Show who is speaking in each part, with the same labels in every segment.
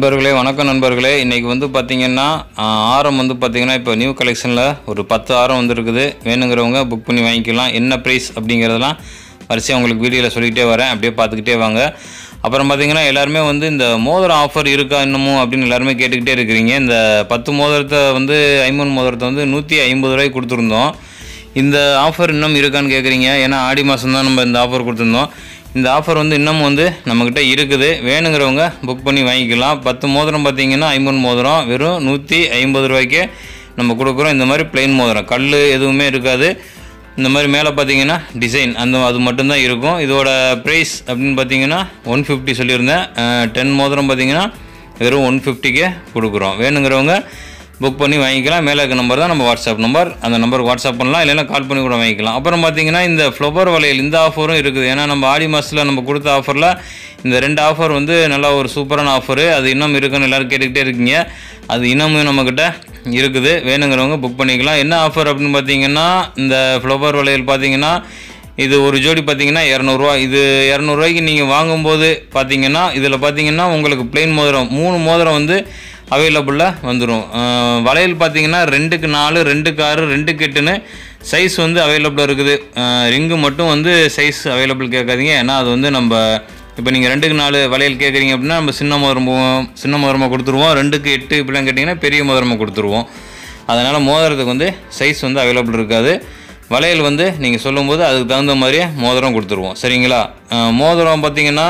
Speaker 1: நண்பர்களே வணக்கம் நண்பர்களே. இன்றைக்கி வந்து பார்த்திங்கன்னா ஆரம் வந்து பார்த்திங்கன்னா இப்போ நியூ கலெக்ஷனில் ஒரு 10 ஆரம் வந்துருக்குது. வேணுங்கிறவங்க புக் பண்ணி வாங்கிக்கலாம். என்ன ப்ரைஸ் அப்படிங்கிறதெல்லாம் வரிசையாக உங்களுக்கு வீடியோவில் சொல்லிக்கிட்டே வரேன், அப்படியே பார்த்துக்கிட்டே வாங்க. அப்புறம் பார்த்திங்கன்னா எல்லாருமே வந்து இந்த மோதிரம் ஆஃபர் இருக்கா இன்னமும் அப்படின்னு எல்லாருமே கேட்டுக்கிட்டே இருக்கிறீங்க. இந்த 10 மோதிரத்தை வந்து 50 மோதிரத்தை வந்து 150 ரூபாய்க்கு கொடுத்துருந்தோம். இந்த ஆஃபர் இன்னும் இருக்கான்னு கேட்குறீங்க. ஏன்னா ஆடி மாதம் தான் நம்ம இந்த ஆஃபர் கொடுத்துருந்தோம். இந்த ஆஃபர் வந்து இன்னமும் வந்து நம்மக்கிட்ட இருக்குது. வேணுங்கிறவங்க புக் பண்ணி வாங்கிக்கலாம். 10 மோதிரம் பார்த்திங்கன்னா 50 மோதிரம் வெறும் 150 ரூபாய்க்கு நம்ம கொடுக்குறோம். இந்த மாதிரி பிளெயின் மோதிரம், கல் எதுவுமே இருக்காது. இந்த மாதிரி மேலே பார்த்திங்கன்னா டிசைன் அது மட்டும்தான் இருக்கும். இதோட ப்ரைஸ் அப்படின்னு பார்த்திங்கன்னா 150 சொல்லியிருந்தேன். 10 மோதிரம் பார்த்திங்கன்னா வெறும் 150க்கே கொடுக்குறோம். வேணுங்கிறவங்க புக் பண்ணி வாங்கிக்கலாம். மேலே இருக்க நம்பர் தான் நம்ம வாட்ஸ்அப் நம்பர். அந்த நம்பருக்கு வாட்ஸ்அப் பண்ணலாம், இல்லைன்னா கால் பண்ணி கூட வாங்கிக்கலாம். அப்புறம் பார்த்திங்கன்னா இந்த ஃப்ளவர் வளையல் இந்த ஆஃபரும் இருக்குது. ஏன்னா நம்ம ஆடி மாதத்தில் நம்ம கொடுத்த ஆஃபரில் இந்த 2 ஆஃபர் வந்து நல்லா ஒரு சூப்பரான ஆஃபரு. அது இன்னும் இருக்குன்னு எல்லோரும் கேட்டுக்கிட்டே இருக்கீங்க. அது இன்னமும் நம்மக்கிட்ட இருக்குது. வேணுங்கிறவங்க புக் பண்ணிக்கலாம். என்ன ஆஃபர் அப்படின்னு பார்த்திங்கன்னா இந்த ஃப்ளவர் வளையல் பார்த்திங்கன்னா இது ஒரு ஜோடி பார்த்திங்கன்னா 200 ரூபா. இது 200 ரூபாய்க்கு நீங்கள் வாங்கும்போது பார்த்திங்கன்னா இதில் பார்த்திங்கன்னா உங்களுக்கு பிளெயின் மோதிரம் 3 மோதிரம் வந்து அவைலபிளாக வந்துடும். வளையல் பார்த்திங்கன்னா 2க்கு 4, 2க்கு 6, 2க்கு 8ன்னு சைஸ் வந்து அவைலபிளாக இருக்குது. ரிங்கு மட்டும் வந்து சைஸ் அவைலபிள் கேட்காதீங்க. ஏன்னா அது வந்து நம்ம இப்போ நீங்கள் 2க்கு 4 வளையல் கேட்குறீங்க அப்படின்னா நம்ம சின்ன மோதிரமாக கொடுத்துருவோம். 2க்கு 8 இப்படிலாம் கேட்டிங்கன்னா பெரிய மோதிரமாக கொடுத்துருவோம். அதனால் மோதிரத்துக்கு வந்து சைஸ் வந்து அவைலபிள் இருக்காது. வளையல் வந்து நீங்கள் சொல்லும்போது அதுக்கு தகுந்த மாதிரியே மோதிரம் கொடுத்துருவோம். சரிங்களா? மோதிரம் பார்த்திங்கன்னா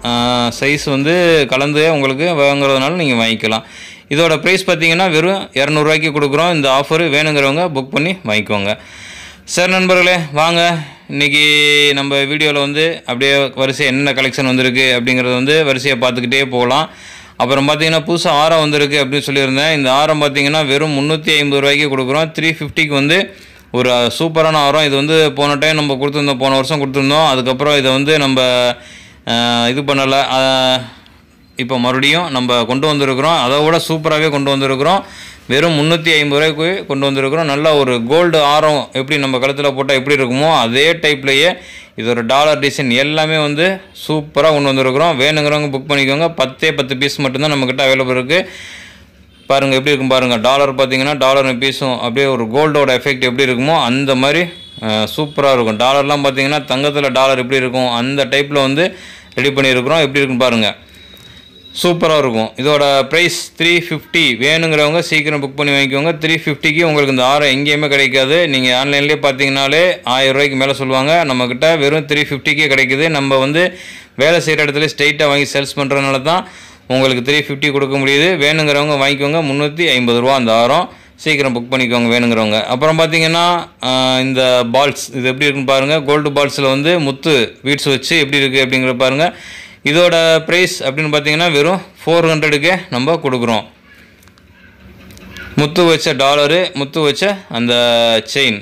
Speaker 1: சைஸ் வந்து கலந்து உங்களுக்கு வாங்குறதுனால நீங்கள் வாங்கிக்கலாம். இதோட ப்ரைஸ் பார்த்திங்கன்னா வெறும் 200 ரூபாய்க்கு கொடுக்குறோம். இந்த ஆஃபரு வேணுங்கிறவங்க புக் பண்ணி வாங்கிக்கோங்க. சரி நண்பர்களே, வாங்க இன்றைக்கி நம்ம வீடியோவில் வந்து அப்படியே வரிசையாக என்னென்ன கலெக்ஷன் வந்திருக்கு அப்படிங்கிறத வந்து வரிசையாக பார்த்துக்கிட்டே போகலாம். அப்புறம் பார்த்திங்கன்னா புதுசாக ஆரம் வந்திருக்கு அப்படின்னு சொல்லியிருந்தேன். இந்த ஆரம் பார்த்திங்கன்னா வெறும் 350 ரூபாய்க்கு கொடுக்குறோம். 350க்கு வந்து ஒரு சூப்பரான ஆரம். இது வந்து போன டைம் நம்ம கொடுத்துருந்தோம், போன வருஷம் கொடுத்துருந்தோம். அதுக்கப்புறம் இதை வந்து நம்ம இது பண்ணலை. இப்போ மறுபடியும் நம்ம கொண்டு வந்திருக்கிறோம். அதை விட சூப்பராகவே கொண்டு வந்திருக்கிறோம். வெறும் 350 ரூபாய்க்கு கொண்டு வந்திருக்கிறோம். நல்லா ஒரு கோல்டு ஆரம் எப்படி நம்ம கழுத்தில் போட்டால் எப்படி இருக்குமோ அதே டைப்லேயே இதோட டாலர் டிசைன் எல்லாமே வந்து சூப்பராக கொண்டு வந்திருக்கிறோம். வேணுங்கிறவங்க புக் பண்ணிக்கோங்க. 10 பீஸ் மட்டும்தான் நம்மக்கிட்ட அவைலபிள் இருக்குது. பாருங்கள் எப்படி இருக்கும் பாருங்கள். டாலர் பார்த்திங்கன்னா டாலர் பீஸும் அப்படியே ஒரு கோல்டோட எஃபெக்ட் எப்படி இருக்குமோ அந்த மாதிரி சூப்பராக இருக்கும். டாலர்லாம் பார்த்திங்கன்னா தங்கத்தில் டாலர் எப்படி இருக்கும் அந்த டைப்பில் வந்து ரெடி பண்ணியிருக்கிறோம். எப்படி இருக்குன்னு பாருங்கள், சூப்பராக இருக்கும். இதோட ப்ரைஸ் 350. வேணுங்கிறவங்க சீக்கிரம் புக் பண்ணி வாங்கிக்கோங்க. 350க்கு உங்களுக்கு இந்த ஆரம் எங்கேயுமே கிடைக்காது. நீங்கள் ஆன்லைன்லேயே பார்த்தீங்கனாலே 1000 ரூபாய்க்கு மேலே சொல்லுவாங்க. நம்மக்கிட்ட வெறும் 350க்கே கிடைக்குது. நம்ம வந்து வேலை செய்கிற இடத்துல ஸ்ட்ரைட்டாக வாங்கி சேல்ஸ் பண்ணுறதுனால தான் உங்களுக்கு 350 கொடுக்க முடியுது. வேணுங்கிறவங்க வாங்கிக்கோங்க. 350 ரூபா அந்த ஆரம். சீக்கிரம் புக் பண்ணிக்கோங்க வேணுங்கிறவங்க. அப்புறம் பார்த்திங்கன்னா இந்த பால்ஸ் இது எப்படி இருக்குன்னு பாருங்கள். கோல்டு பால்ஸில் வந்து முத்து வீட்ஸ் வச்சு எப்படி இருக்குது அப்படிங்கிற பாருங்கள். இதோட ப்ரைஸ் அப்படின்னு பார்த்திங்கன்னா வெறும் 400க்கே நம்ம கொடுக்குறோம். முத்து வச்ச டாலரு, முத்து வச்ச அந்த செயின்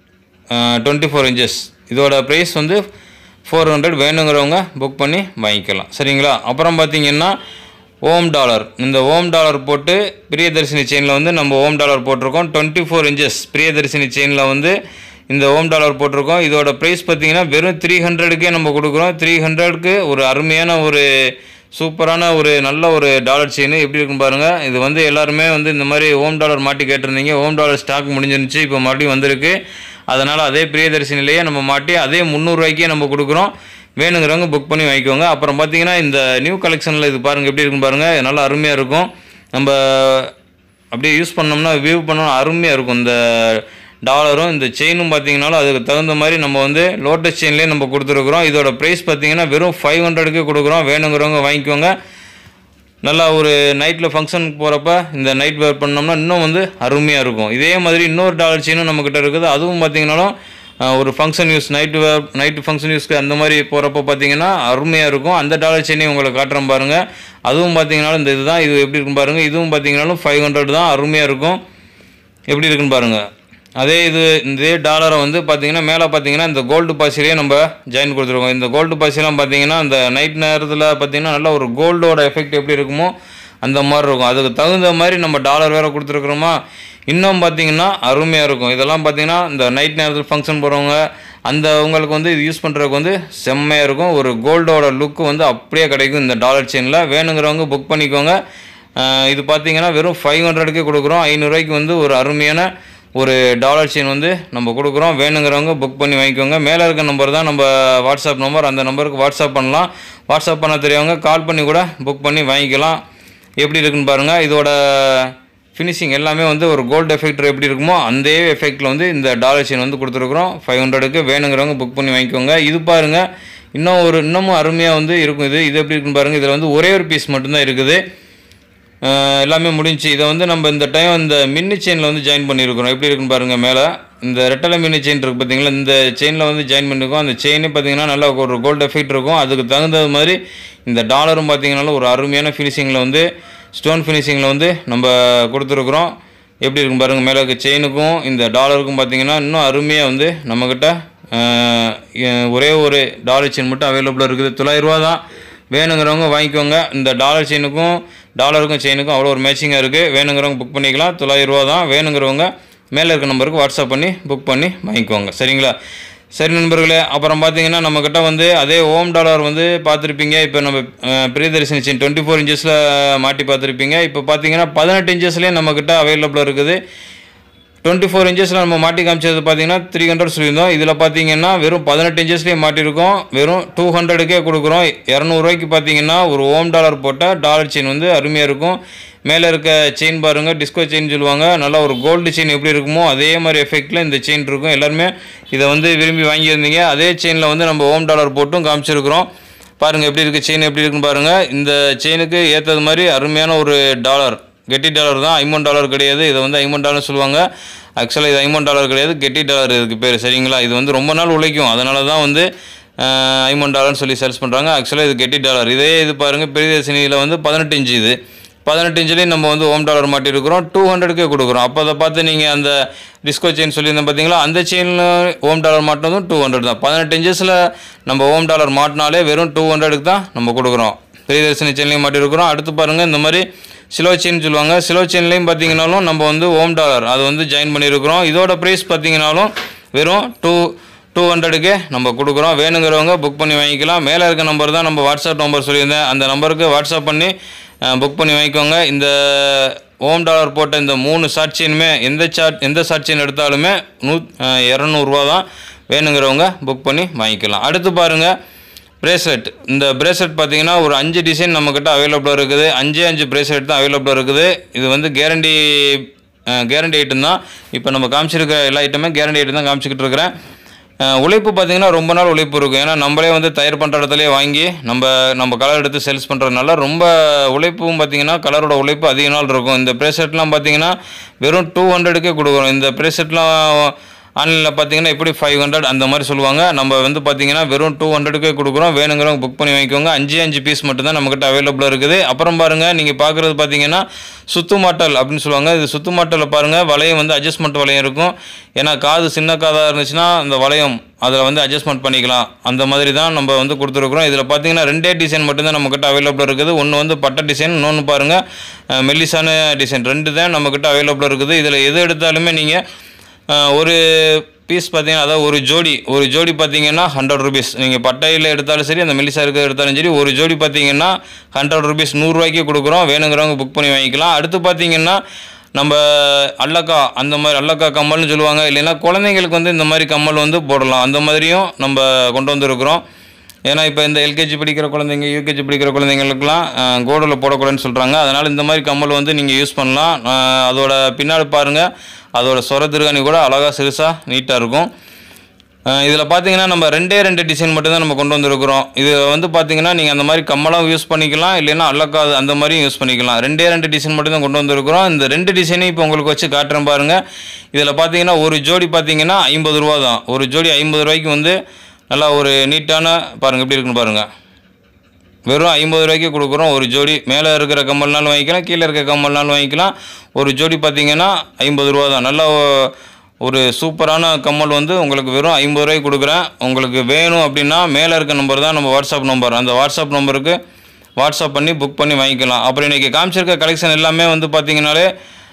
Speaker 1: 24 இன்ச்சஸ். இதோட ப்ரைஸ் வந்து 400. வேணுங்கிறவங்க புக் பண்ணி வாங்கிக்கலாம். சரிங்களா? அப்புறம் பார்த்திங்கன்னா ஓம் டாலர். இந்த ஓம் டாலர் போட்டு பிரியதர்ஷினி செயினில் வந்து நம்ம ஓம் டாலர் போட்டிருக்கோம். 24 இன்ச்சஸ் பிரியதர்ஷினி செயினில் வந்து இந்த ஓம் டாலர் போட்டிருக்கோம். இதோட ப்ரைஸ் பார்த்திங்கன்னா வெறும் 300க்கே நம்ம கொடுக்குறோம். 300க்கு ஒரு அருமையான ஒரு சூப்பரான ஒரு நல்ல ஒரு டாலர் செயின் எப்படி இருக்குன்னு பாருங்கள். இது வந்து எல்லாருமே வந்து இந்த மாதிரி ஓம் டாலர் மாட்டி கேட்டிருந்தீங்க. ஓம் டாலர் ஸ்டாக் முடிஞ்சிருந்துச்சு, இப்போ மறுபடியும் வந்திருக்கு. அதனால் அதே பிரியதர்ஷினிலேயே நம்ம மாட்டி அதே 300 ரூபாய்க்கே நம்ம கொடுக்குறோம். வேணுங்கிறவங்க புக் பண்ணி வாங்கிக்கோங்க. அப்புறம் பார்த்திங்கன்னா இந்த நியூ கலெக்ஷனில் இது பாருங்கள் எப்படி இருக்குன்னு பாருங்கள். நல்லா அருமையாக இருக்கும். நம்ம அப்படியே யூஸ் பண்ணோம்னா வியூ பண்ணோம்னா அருமையாக இருக்கும். இந்த டாலரும் இந்த செயினும் பார்த்திங்கனாலும் அதுக்கு தகுந்த மாதிரி நம்ம வந்து லோட்டஸ் செயின்லேயே நம்ம கொடுத்துருக்குறோம். இதோட ப்ரைஸ் பார்த்திங்கன்னா வெறும் 500க்கு கொடுக்குறோம். வேணுங்கிறவங்க வாங்கிக்கோங்க. நல்லா ஒரு நைட்டில் ஃபங்க்ஷனுக்கு போகிறப்ப இந்த நைட் வேர் பண்ணோம்னா இன்னும் வந்து அருமையாக இருக்கும். இதே மாதிரி இன்னொரு டாலர் செயினும் நம்மக்கிட்ட இருக்குது. அதுவும் பார்த்திங்கனாலும் ஒரு ஃபங்க்ஷன் யூஸ் நைட்டு ஃபங்க்ஷன் யூஸ்க்கு அந்த மாதிரி போகிறப்ப பார்த்திங்கன்னா அருமையாக இருக்கும். அந்த டாலர் செயினையும் உங்களுக்கு காட்டுறேன் பாருங்கள். அதுவும் பார்த்திங்கனாலும் இந்த இதுதான். இது எப்படி இருக்குன்னு பாருங்கள். இதுவும் பார்த்திங்கனாலும் 500 தான். அருமையாக இருக்கும். எப்படி இருக்குன்னு பாருங்கள். இதே டாலரை வந்து பார்த்திங்கன்னா மேலே பார்த்திங்கன்னா இந்த கோல்டு பாசிலேயே நம்ம ஜாயின் கொடுத்துருக்கோம். இந்த கோல்டு பாசிலாம் பார்த்திங்கன்னா அந்த நைட் நேரத்தில் பார்த்திங்கன்னா நல்லா ஒரு கோல்டோட எஃபெக்ட் எப்படி இருக்குமோ அந்த மாதிரி இருக்கும். அதுக்கு தகுந்த மாதிரி நம்ம டாலர் வேறு கொடுத்துருக்குறோமா, இன்னும் பார்த்திங்கன்னா அருமையாக இருக்கும். இதெல்லாம் பார்த்திங்கன்னா இந்த நைட் நேரத்தில் ஃபங்க்ஷன் போகிறவங்க அந்த உங்களுக்கு வந்து இது யூஸ் பண்ணுறதுக்கு வந்து செம்மையாக இருக்கும். ஒரு கோல்டோட லுக்கு வந்து அப்படியே கிடைக்கும் இந்த டாலர் செயினில். வேணுங்கிறவங்க புக் பண்ணிக்கோங்க. இது பார்த்தீங்கன்னா வெறும் 500க்கே கொடுக்குறோம். 500 ரூபாய்க்கு வந்து ஒரு அருமையான ஒரு டாலர் செயின் வந்து நம்ம கொடுக்குறோம். வேணுங்கிறவங்க புக் பண்ணி வாங்கிக்கோங்க. மேலே இருக்க நம்பர் தான் நம்ம வாட்ஸ்அப் நம்பர். அந்த நம்பருக்கு வாட்ஸ்அப் பண்ணலாம். வாட்ஸ்அப் பண்ண தெரியவங்க கால் பண்ணி கூட புக் பண்ணி வாங்கிக்கலாம். எப்படி இருக்குன்னு பாருங்கள். இதோட ஃபினிஷிங் எல்லாமே வந்து ஒரு கோல்டு எஃபெக்ட் எப்படி இருக்குமோ அந்த எஃபெக்டில் வந்து இந்த டாலர் செயின் வந்து கொடுத்துருக்குறோம். 500க்கு வேணுங்கிறவங்க புக் பண்ணி வாங்கிக்கோங்க. இது பாருங்கள், இன்னமும் அருமையாக வந்து இருக்கும். இது எப்படி இருக்குன்னு பாருங்கள். இதில் வந்து ஒரே ஒரு பீஸ் மட்டும்தான் இருக்குது. எல்லாமே முடிஞ்சு. இதை வந்து நம்ம இந்த டைம் இந்த மின்னி செயினில் வந்து ஜாயின் பண்ணியிருக்கிறோம். எப்படி இருக்குன்னு பாருங்கள். மேலே இந்த ரெட்டலை மின்னி செயின் இருக்குது பார்த்தீங்களா, இந்த செயினில் வந்து ஜாயின் பண்ணியிருக்கோம். அந்த செயினே பார்த்தீங்கன்னா நல்லா ஒரு கோல்டு எஃபெக்ட் இருக்கும். அதுக்கு தகுந்தது மாதிரி இந்த டாலரும் பார்த்தீங்கன்னா ஒரு அருமையான ஃபினிஷிங்கில் வந்து ஸ்டோன் ஃபினிஷிங்கில் வந்து நம்ம கொடுத்துருக்குறோம். எப்படி இருக்கும் பாருங்கள். மேலே இருக்க செயினுக்கும் இந்த டாலருக்கும் பார்த்தீங்கன்னா இன்னும் அருமையாக வந்து நம்மக்கிட்ட ஒரே ஒரு டாலர் செயின் மட்டும் அவைலபிளாக இருக்குது. 900 ரூபா தான். வேணுங்கிறவங்க வாங்கிக்கோங்க. இந்த டாலர் டாலருக்கும் செயினுக்கும் அவ்வளோ ஒரு மேட்சிங்காக இருக்குது. வேணுங்கிறவங்க புக் பண்ணிக்கலாம். 900 ரூபா தான். வேணுங்கிறவங்க மேலே இருக்க நம்பருக்கு வாட்ஸ்அப் பண்ணி புக் பண்ணி வாங்கிக்கோங்க. சரிங்களா? சரி நண்பர்களே, அப்புறம் பார்த்தீங்கன்னா நம்மக்கிட்ட வந்து அதே ஓம் டாலர் வந்து பார்த்துருப்பீங்க. இப்போ நம்ம பிரியதர்ஷினி செயின் 24 இன்ச்சஸில் மாட்டி பார்த்துருப்பீங்க. இப்போ பார்த்தீங்கன்னா 18 இன்ச்சஸ்லேயே நம்மக்கிட்ட அவைலபிளாக இருக்குது. 24 இன்ச்சஸில் நம்ம மாட்டி காமிச்சது பார்த்தீங்கன்னா 300 சொல்லியிருந்தோம். இதில் பார்த்தீங்கன்னா வெறும் 18 இன்ச்சஸ்லேயே மாட்டியிருக்கோம். வெறும் 200க்கே கொடுக்குறோம். 200 ரூபாய்க்கு பார்த்தீங்கன்னா ஒரு ஓம் டாலர் போட்ட டாலர் செயின் வந்து அருமையாக இருக்கும். மேலே இருக்க செயின் பாருங்கள், டிஸ்கோ செயின் சொல்லுவாங்க. நல்லா ஒரு கோல்டு செயின் எப்படி இருக்குமோ அதே மாதிரி எஃபெக்டில் இந்த செயின் இருக்கும். எல்லாருமே இதை வந்து விரும்பி வாங்கியிருந்தீங்க. அதே செயினில் வந்து நம்ம ஓம் டாலர் போட்டும் காமிச்சிருக்கிறோம். பாருங்கள் எப்படி இருக்குது செயின், எப்படி இருக்குன்னு பாருங்கள். இந்த செயினுக்கு ஏற்றது மாதிரி அருமையான ஒரு டாலர், கெட்டி டாலர் தான். ஐமன் டாலர் கிடையாது. இதை வந்து ஐமன் டாலர் சொல்லுவாங்க. ஆக்சுவலாக இது ஐமன் டாலர் கிடையாது, கெட்டி டாலர் இதுக்கு பேர். சரிங்களா? இது வந்து ரொம்ப நாள் உழைக்கும். அதனால தான் வந்து ஐமன் டாலர்னு சொல்லி சேல்ஸ் பண்ணுறாங்க. ஆக்சுவலாக இது கெட்டி டாலர். இது பாருங்கள், பிரியதர்ஷினியில் வந்து 18 இன்ச்சு. இது 18 இன்ச்சுலேயும் நம்ம வந்து ஓம் டாலர் மாட்டியிருக்கிறோம். 200க்கே கொடுக்குறோம். அப்போ அதை பார்த்து நீங்கள் அந்த டிஸ்கோ செயின் சொல்லியிருந்தேன் பார்த்தீங்களா, அந்த செயினில் ஓம் டாலர் மாட்டினதும் 200 தான். 18 இன்ச்சஸில் நம்ம ஓம் டாலர் மாட்டினாலே வெறும் 200க்கு தான் நம்ம கொடுக்குறோம். பிரியதர்ஷினி செயின்லேயும் மாட்டியிருக்கிறோம். அடுத்து பாருங்கள், இந்த மாதிரி சிலோ செயின் சொல்லுவாங்க. சிலோ செயின்லேயும் பார்த்தீங்கன்னாலும் நம்ம வந்து ஓம் டாலர் அது வந்து ஜாயின் பண்ணியிருக்கிறோம். இதோட ப்ரைஸ் பார்த்தீங்கன்னாலும் வெறும் 200க்கே நம்ம கொடுக்குறோம். வேணுங்கிறவங்க புக் பண்ணி வாங்கிக்கலாம். மேலே இருக்க நம்பர் தான் நம்ம வாட்ஸ்அப் நம்பர் சொல்லியிருந்தேன். அந்த நம்பருக்கு வாட்ஸ்அப் பண்ணி புக் பண்ணி வாங்கிக்கோங்க. இந்த ஓம் டாலர் போட்ட இந்த 3 ஷார்ட் செயினுமே எந்த ஷார்ட் செயின் எடுத்தாலுமே 200 ரூபா தான். வேணுங்கிறவங்க புக் பண்ணி வாங்கிக்கலாம். அடுத்து பாருங்கள், பிரேஸ்லெட். இந்த பிரேஸ்லெட் பார்த்தீங்கன்னா ஒரு 5 டிசைன் நம்மக்கிட்ட அவைலபிளாக இருக்குது. 5 பிரேஸ்லெட் தான் அவைலபிளாக இருக்குது. இது வந்து கேரண்டி ஐட்டம் தான். இப்போ நம்ம காமிச்சிருக்க எல்லா ஐட்டமே கேரண்டி ஐட்டம் தான் காமிச்சிக்கிட்டு இருக்கிறேன். உழைப்பு பார்த்தீங்கன்னா ரொம்ப நாள் உழைப்பு இருக்கும். ஏன்னா நம்மளே வந்து தயார் பண்ணுற இடத்துலேயே வாங்கி நம்ம கலர் எடுத்து சேல்ஸ் பண்ணுறதுனால ரொம்ப உழைப்பும் பார்த்தீங்கன்னா கலரோட உழைப்பு அதிக நாள் இருக்கும். இந்த பிரேஸ்லெட்லாம் பார்த்தீங்கன்னா வெறும் 200க்கே கொடுக்குறோம். இந்த பிரேஸ்லெட்லாம் ஆன்லைனில் பார்த்தீங்கன்னா எப்படி 500 அந்த மாதிரி சொல்லுவாங்க. நம்ம வந்து பார்த்தீங்கன்னா வெறும் 200க்கே கொடுக்குறோம். வேணுங்கிறவங்க புக் பண்ணி வாங்கிக்கோங்க. 5 பீஸ் மட்டும்தான் நம்மக்கிட்ட அவைலபிளாக இருக்குது. அப்புறம் பாருங்கள், நீங்கள் பார்க்குறது பார்த்தீங்கன்னா சுத்து மாட்டல் அப்படின்னு சொல்லுவாங்க. இது சுத்து மாட்டலில் பாருங்கள், வளையம் வந்து அட்ஜஸ்ட்மெண்ட் வளையம் இருக்கும். ஏன்னா காது சின்ன காதாக இருந்துச்சுன்னா அந்த வளையம் அதில் வந்து அட்ஜஸ்ட்மெண்ட் பண்ணிக்கலாம். அந்த மாதிரி தான் நம்ம வந்து கொடுத்துருக்குறோம். இதில் பார்த்தீங்கன்னா 2 டிசைன் மட்டும்தான் நம்மக்கிட்ட அவைலபிளாக இருக்குது. ஒன்று வந்து பட்டை டிசைன், இன்னொன்று பாருங்கள் மெல்லிசான டிசைன். 2 தான் நம்மக்கிட்ட அவைலபிளாக இருக்குது. இதில் எது எடுத்தாலுமே நீங்கள் ஒரு பீஸ் பார்த்தீங்கன்னா, அதாவது ஒரு ஜோடி பார்த்தீங்கன்னா 100 ருபீஸ். நீங்கள் பட்டையில் எடுத்தாலும் சரி, அந்த மெல்லிசா இருக்கிற எடுத்தாலும் சரி, ஒரு ஜோடி பார்த்தீங்கன்னா 100 ருபீஸ், 100 ரூபாய்க்கே கொடுக்குறோம். வேணுங்கிறவங்க புக் பண்ணி வாங்கிக்கலாம். அடுத்து பார்த்தீங்கன்னா நம்ம அல்லக்கா, அந்த மாதிரி அல்லக்கா கம்மல்னு சொல்லுவாங்க. இல்லைன்னா குழந்தைங்களுக்கு வந்து இந்த மாதிரி கம்மல் வந்து போடலாம். அந்த மாதிரியும் நம்ம கொண்டு வந்துருக்குறோம். ஏன்னா இப்போ இந்த எல்கேஜி படிக்கிற குழந்தைங்க, யூகேஜி படிக்கிற குழந்தைங்களுக்குலாம் கோல்டில் போடக்கூடாதுன்னு சொல்கிறாங்க. அதனால் இந்த மாதிரி கம்மல் வந்து நீங்கள் யூஸ் பண்ணலாம். அதோட பின்னாடி பாருங்கள், அதோட சொர திருகாணி கூட அழகாக சிறுசாக நீட்டாக இருக்கும். இதில் பார்த்தீங்கன்னா நம்ம 2 டிசைன் மட்டும்தான் நம்ம கொண்டு வந்துருக்குறோம். இது வந்து பார்த்தீங்கன்னா நீங்கள் அந்த மாதிரி கம்மலாக யூஸ் பண்ணிக்கலாம், இல்லைன்னா அல்லக்காது அந்த மாதிரியும் யூஸ் பண்ணிக்கலாம். 2 டிசைன் மட்டும்தான் கொண்டு வந்துருக்குறோம். இந்த 2 டிசைனையும் இப்போ உங்களுக்கு வச்சு காட்டுறேன் பாருங்கள். இதில் பார்த்தீங்கன்னா ஒரு ஜோடி பார்த்தீங்கன்னா 50 ரூபா தான். ஒரு ஜோடி 50 ரூபாய்க்கு வந்து நல்லா ஒரு நீட்டான பாருங்கள் எப்படி இருக்குன்னு பாருங்கள். வெறும் 50 ரூபாய்க்கு கொடுக்குறோம் ஒரு ஜோடி. மேலே இருக்கிற கம்மல்னாலும் வாங்கிக்கலாம், கீழே இருக்கிற கம்மல்னாலும் வாங்கிக்கலாம். ஒரு ஜோடி பார்த்தீங்கன்னா 50 ரூபா தான். நல்லா ஒரு சூப்பரான கம்மல் வந்து உங்களுக்கு வெறும் 50 ரூபாய்க்கு கொடுக்குறேன். உங்களுக்கு வேணும் அப்படின்னா மேலே இருக்க நம்பர் தான் நம்ம வாட்ஸ்அப் நம்பர். அந்த வாட்ஸ்அப் நம்பருக்கு வாட்ஸ்அப் பண்ணி புக் பண்ணி வாங்கிக்கலாம். அப்புறம் இன்றைக்கி காமிச்சிருக்க கலெக்ஷன் எல்லாமே வந்து பார்த்திங்கனாலே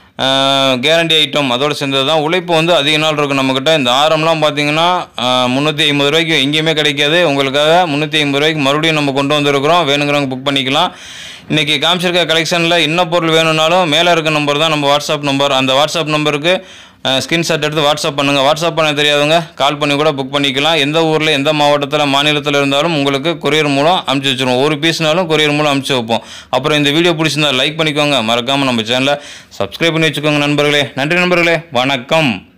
Speaker 1: கேரண்டி ஐட்டம் அதோடு சேர்ந்தது தான். உழைப்பு வந்து அதிக நாள் இருக்கும் நம்மக்கிட்ட. இந்த ஆரம்லாம் பார்த்திங்கன்னா 350 ரூபாய்க்கு எங்கேயுமே கிடைக்காது. உங்களுக்காக 350 ரூபாய்க்கு மறுபடியும் நம்ம கொண்டு வந்துருக்குறோம். வேணுங்கிறவங்க புக் பண்ணிக்கலாம். இன்றைக்கி காமிச்சிருக்க கலெக்ஷனில் என்ன பொருள் வேணும்னாலும் மேலே இருக்க நம்பர் தான் நம்ம வாட்ஸ்அப் நம்பர். அந்த வாட்ஸ்அப் நம்பருக்கு ஸ்கிரீன்ஷாட் எடுத்து வாட்ஸ்அப் பண்ணுங்கள். வாட்ஸ்அப் பண்ண தெரியாதவங்க கால் பண்ணி கூட புக் பண்ணிக்கலாம். எந்த ஊரில் எந்த மாவட்டத்தில் மாநிலத்தில் இருந்தாலும் உங்களுக்கு கொரியர் மூலம் அனுப்பிச்சி வச்சுருவோம். ஒரு பீஸ்னாலும் கொரியர் மூலம் அனுப்பிச்சி வைப்போம். அப்புறம் இந்த வீடியோ பிடிச்சிருந்தா லைக் பண்ணிக்கோங்க. மறக்காமல் நம்ம சேனலை சப்ஸ்கிரைப் பண்ணி வச்சுக்கோங்க நண்பர்களே. நன்றி நண்பர்களே, வணக்கம்.